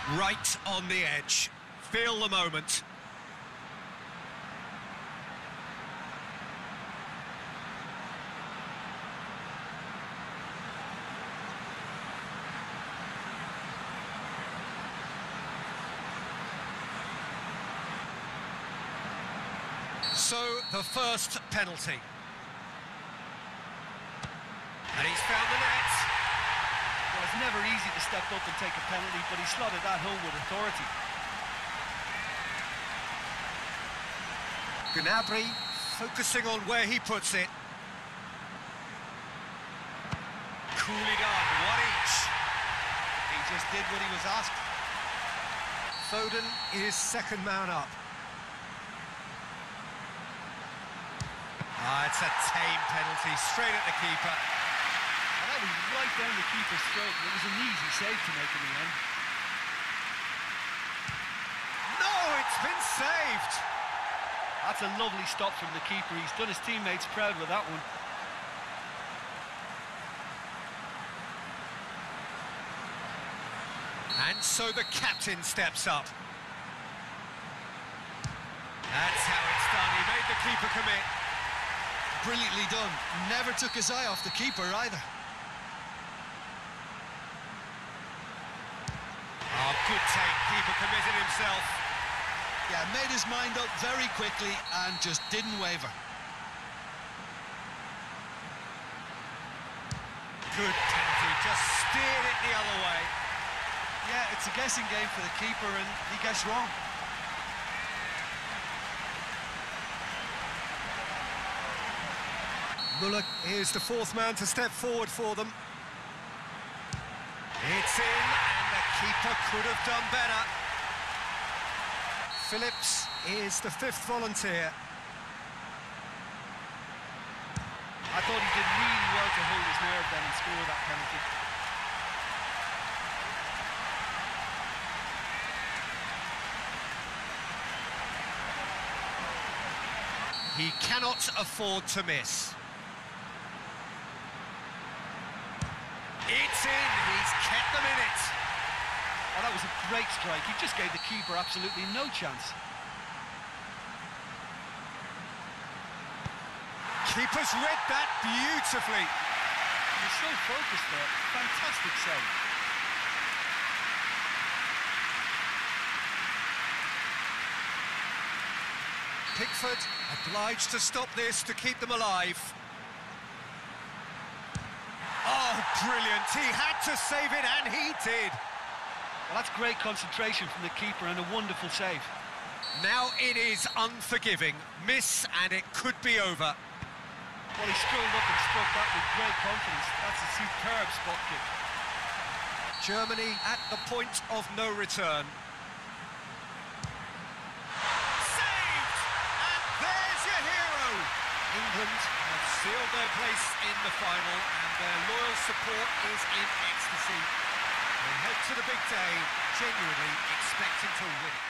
Right on the edge. Feel the moment. So, the first penalty. And he's found the net. Well, it's never easy to step up and take a penalty, but he slotted that home with authority. Gnabry focusing on where he puts it. Coolly done, one each. He just did what he was asked. Foden is second man up. Ah, it's a tame penalty, straight at the keeper. And that was right down the keeper's throat. It was an easy save to make in the end. No, it's been saved! That's a lovely stop from the keeper. He's done his teammates proud with that one. And so the captain steps up. That's how it's done. He made the keeper commit. Brilliantly done. Never took his eye off the keeper either. Oh, good take. Keeper committed himself. Yeah, made his mind up very quickly and just didn't waver. Good penalty. Just steered it the other way. Yeah, it's a guessing game for the keeper and he gets wrong. Muller is the fourth man to step forward for them. It's in, and the keeper could have done better. Phillips is the fifth volunteer. I thought he did really well to hold his nerve then and score that penalty. He cannot afford to miss. It's in, he's kept them in it. Oh, that was a great strike. He just gave the keeper absolutely no chance. Keeper's read that beautifully. He's so focused there. Fantastic save. Pickford obliged to stop this to keep them alive. Oh, brilliant. He had to save it, and he did. Well, that's great concentration from the keeper and a wonderful save. Now it is unforgiving. Miss, and it could be over. Well, he strolled up and struck that with great confidence. That's a superb spot kick. Germany at the point of no return. Saved! And there's your hero! England have sealed their place in the final, and their loyal support is in ecstasy. They head to the big day, genuinely expecting to win it.